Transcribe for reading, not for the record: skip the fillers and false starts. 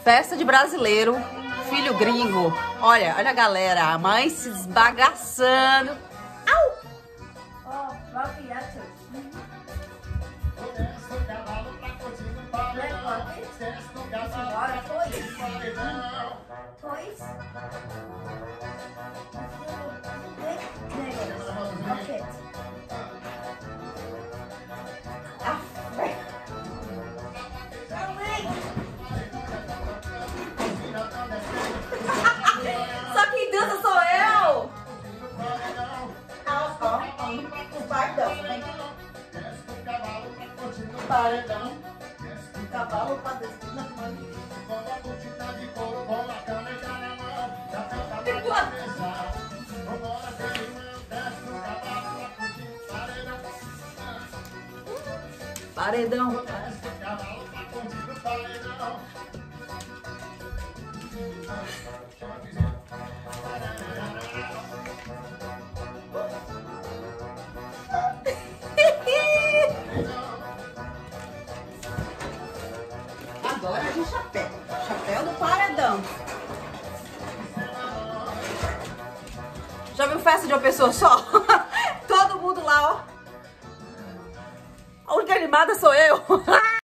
Festa de brasileiro, filho gringo. Olha, olha a galera, a mãe se esbagaçando. Au! Só quem dança sou eu! O paredão, vem. O paredão. O cavalo pra descer na mãe. Paredão. Agora é de chapéu. Chapéu do paredão. Já viu festa de uma pessoa só? Todo mundo lá, ó. A única animada sou eu.